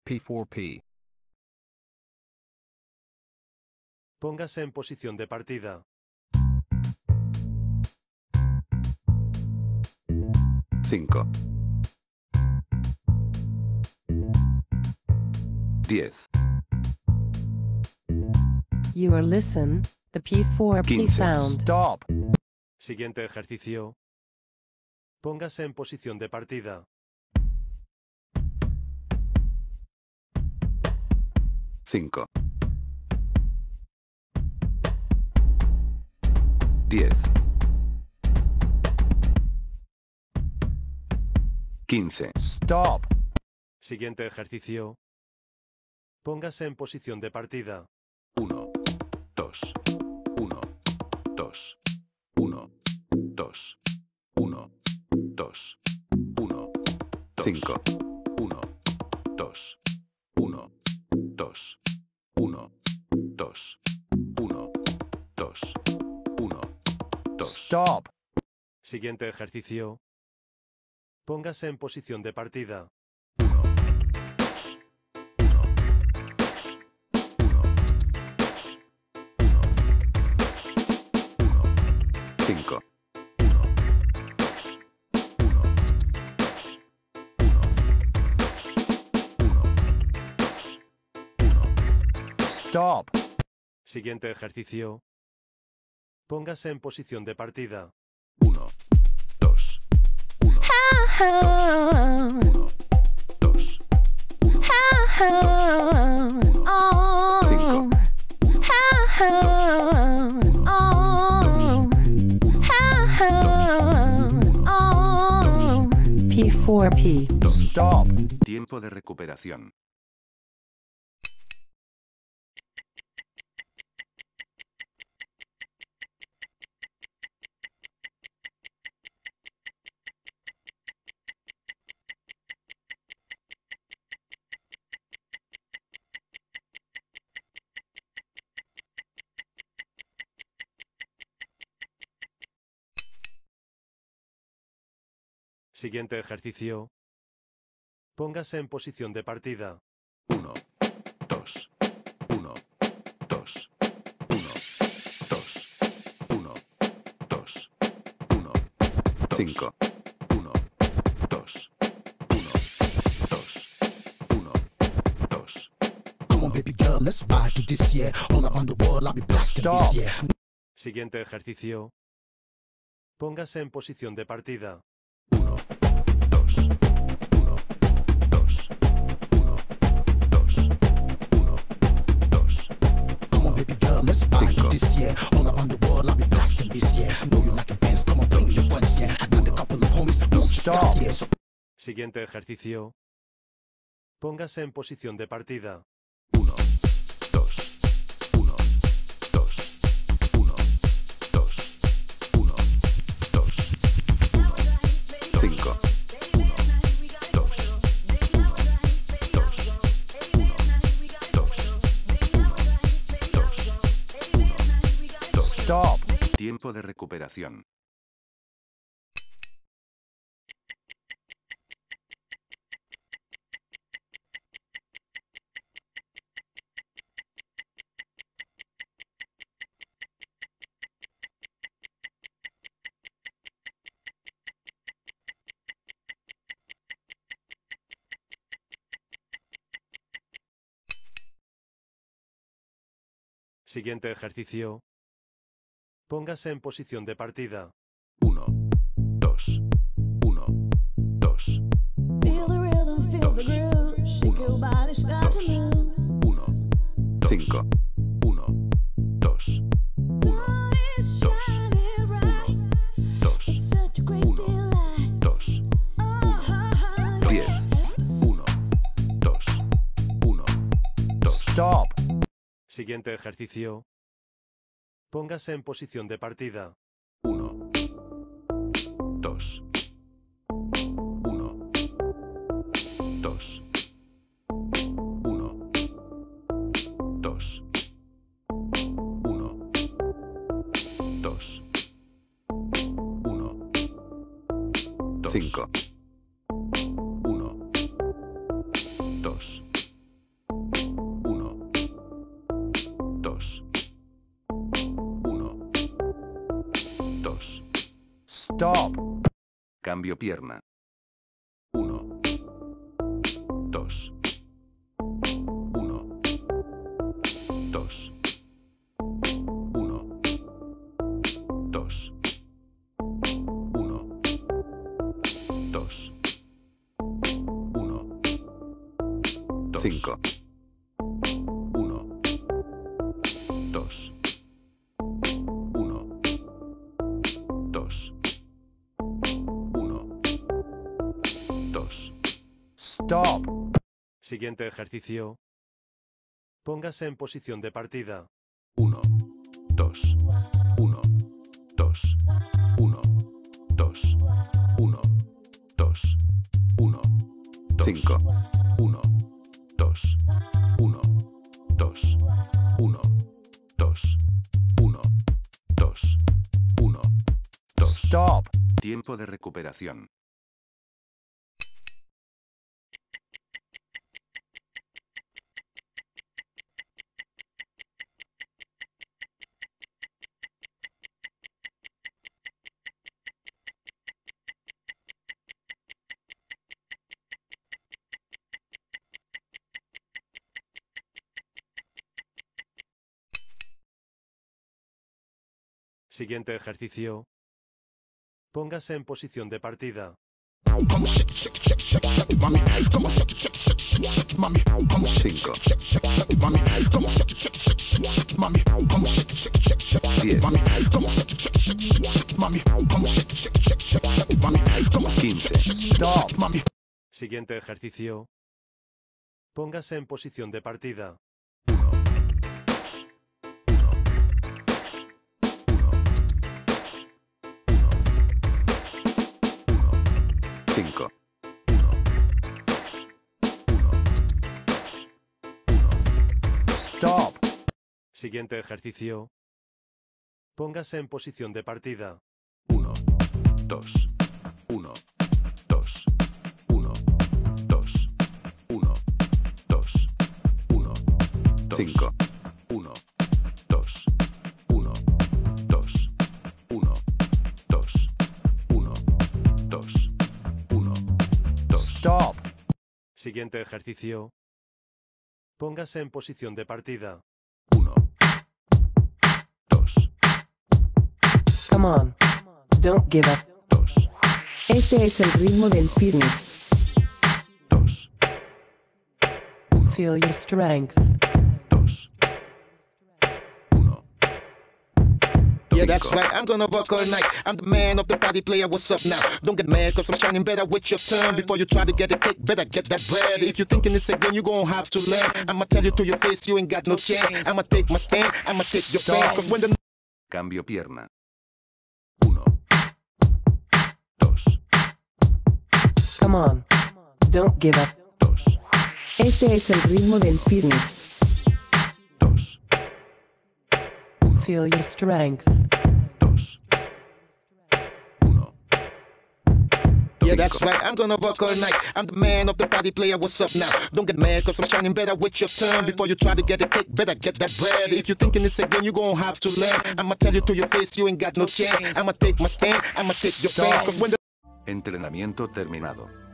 P4P. Póngase en posición de partida. 5, 10, You are listen, the P4P 15. sound. Stop. Siguiente ejercicio. Póngase en posición de partida. 5, 10, 15, Stop. Siguiente ejercicio. Póngase en posición de partida. 1, 2, 1, 2, 1, 2, 1, 2, 1, 5, 1, 2, 1, 2, 1, 2, 1, 2, 1, 2. Stop. Siguiente ejercicio. Póngase en posición de partida. 1, 2, 1, 2, 1, 2, 1, 2, 1, 5, 1, 2, 1, 2, 1, 2, 1, 2, 1. Stop. Siguiente ejercicio. Póngase en posición de partida. 1, 2, 1, 1, 2, 1, 5, 2, P4P. 2. Stop. Tiempo de recuperación. Siguiente ejercicio. Póngase en posición de partida. 1, 2, 1, 2, 1, 2, 1, 2, 1, 5, 1, 2, 1, 2, 1, 2. Come on, baby girl, let's ride to this year. All around the world, I'll be blasting Stop. this year. Siguiente ejercicio. Póngase en posición de partida. 1, 2, 1, 2, 1, 2, 1, 2. Come on, baby girl, let's ride to this year. All around the world, I'll be blasting this year. I know you like a dance, come on, bring your friends, yeah. I got a couple of homies, won't you stop here? So Siguiente ejercicio. Póngase en posición de partida. 1, 2, 1, 2, 1, 2, 1, 2, 1, 5, 1, 2, 1, 2, 1, 2, 1, 2, 1, 2. Stop. Tiempo de recuperación. Siguiente ejercicio. Póngase en posición de partida. 1, 2, 1, 2, Feel the rhythm, feel the groove. Shake your body, start to 2, move. 1, 5, 1, 2, 1, 2, 1, 2, Such a great 1, delight. 2, 1, 10, 1, 2, 1, 2. Stop. Siguiente ejercicio. Póngase en posición de partida. 1, 2, 1, 2, 1, 2, 1, 2, 1, 2, 5, 1, 2, Stop. Cambio pierna. 1, 2, 1, 2, 1, 2, 1, 2, 1, 2, 5, 1, 2, 1, 2, 1, 2. Stop. Siguiente ejercicio. Póngase en posición de partida. 1, 2, 1, 2, 1, 2, 1, 2, 1, 2, 5, 1, 2, 1, 2, 1, 2, 1, 2, 1, 2. Stop. Tiempo de recuperación. Siguiente ejercicio. Póngase en posición de partida. Come on, shake, shake, shake, shake, shake it, mommy. Come on, shake it, shake, shake, shake, shake it, mommy. Come on, shake it, 5, shake, shake, shake it, mommy. Come on, shake it, shake, shake, shake, shake it, mommy. Come on, shake it, shake, shake, shake, shake it, mommy. Come on, shake it, shake, shake, shake, shake it, mommy. Come on, shake it, shake, shake, shake, shake it, mommy. Come on, shake it, 15. shake, shake, shake, Stop. shake it, mommy. Siguiente ejercicio. Póngase en posición de partida. 1, 2, 1, 2, 1, 2, 1, 2, 1, 5, 1, 2, 1, 2, 1. Stop. Siguiente ejercicio. Póngase en posición de partida. 1, 2, 1, 2, 1, 2, 1, 2, 1, 2, 5, 1, 2, 1, 2, 1, 2, 1, 2, 1, 2. Stop. Siguiente ejercicio. Póngase en posición de partida. 1, 2, Come on. Don't give up. 2, Este es el ritmo del fitness. 2, Feel your strength. 2, 1. Yeah, that's right. I'm gonna work all night. I'm the man of the party player. What's up now? Don't get mad, cause I'm shining better with your turn. Before you try to get a cake, better get that bread. If you're thinking it's again, you're gonna have to learn. I'ma tell you to your face, you ain't got no chance. I'ma take my stand, I'ma take your pain. Cause when the Cambio pierna. 1, 2, Come on. Don't give up. 2, Este es el ritmo del fitness. 2, Feel your strength. 2, 1. Yeah, that's right. I'm gonna work all night. I'm the man of the party player. What's up now? Don't get mad, cause I'm shining better with your turn. Before you try to get a cake, better get that bread. If you're thinking it's again, you're gonna have to learn. I'ma tell you to your face, you ain't got no chance. I'ma take my stand, I'ma take your pain. Cause when the Entrenamiento terminado.